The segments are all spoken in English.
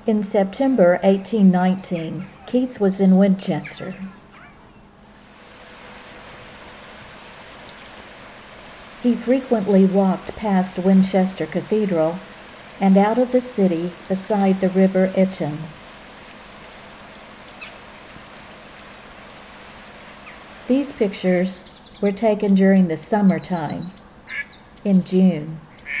In September 1819, Keats was in Winchester. He frequently walked past Winchester Cathedral and out of the city beside the River Itchen. These pictures were taken during the summertime, in June.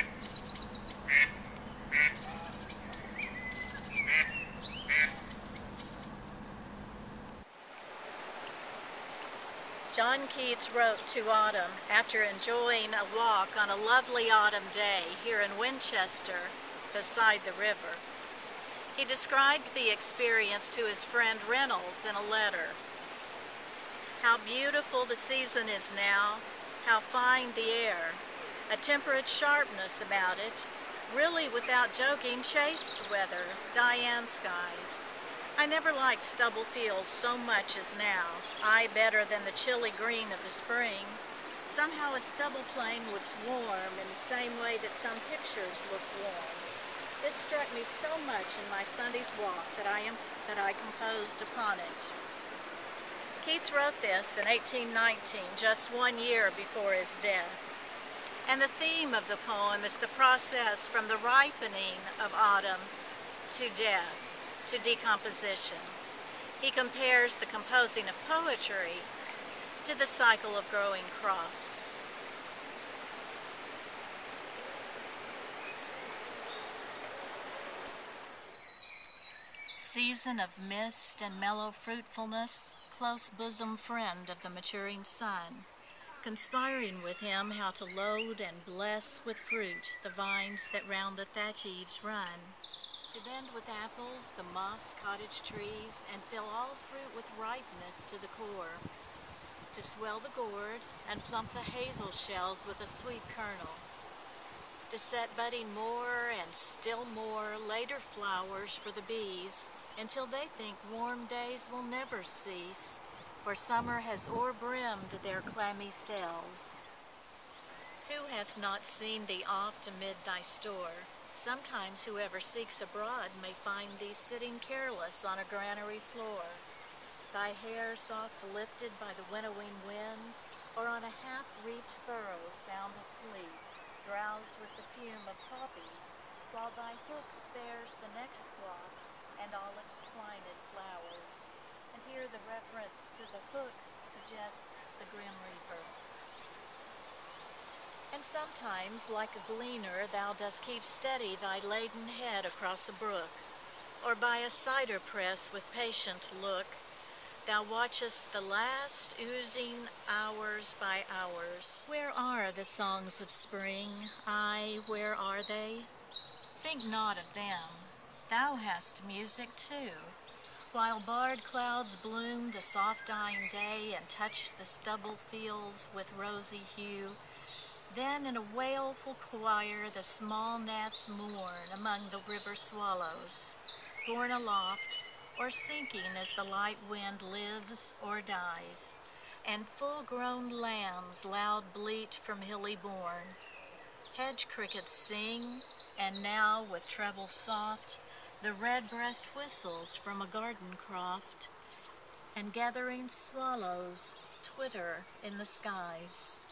John Keats wrote to Autumn after enjoying a walk on a lovely autumn day here in Winchester beside the river. He described the experience to his friend Reynolds in a letter. How beautiful the season is now, how fine the air, a temperate sharpness about it, really without joking chaste weather, Diane skies. I never liked stubble fields so much as now, I better than the chilly green of the spring. Somehow a stubble plain looks warm in the same way that some pictures look warm. This struck me so much in my Sunday's walk that I composed upon it. Keats wrote this in 1819, just 1 year before his death. And the theme of the poem is the process from the ripening of autumn to death, to decomposition. He compares the composing of poetry to the cycle of growing crops. Season of mist and mellow fruitfulness, close bosom friend of the maturing sun, conspiring with him how to load and bless with fruit the vines that round the thatch eaves run, to bend with apples the mossed cottage trees and fill all fruit with ripeness to the core, to swell the gourd and plump the hazel shells with a sweet kernel, to set budding more and still more later flowers for the bees, until they think warm days will never cease, for summer has o'erbrimmed their clammy cells. Who hath not seen thee oft amid thy store? Sometimes whoever seeks abroad may find thee sitting careless on a granary floor, thy hair soft lifted by the winnowing wind, or on a half-reaped furrow sound asleep, drowsed with the fume of poppies, while thy hook spares the next swath and all its twined flowers. And here the reference to the hook suggests the grim reaper. And sometimes, like a gleaner, thou dost keep steady thy laden head across a brook, or by a cider press with patient look, thou watchest the last oozing hours by hours. Where are the songs of spring? Aye, where are they? Think not of them. Thou hast music too. While barred clouds bloom the soft dying day and touch the stubble fields with rosy hue, then in a wailful choir the small gnats mourn among the river swallows, borne aloft or sinking as the light wind lives or dies, and full-grown lambs loud bleat from hilly bourne. Hedge crickets sing, and now with treble soft the redbreast whistles from a garden croft, and gathering swallows twitter in the skies.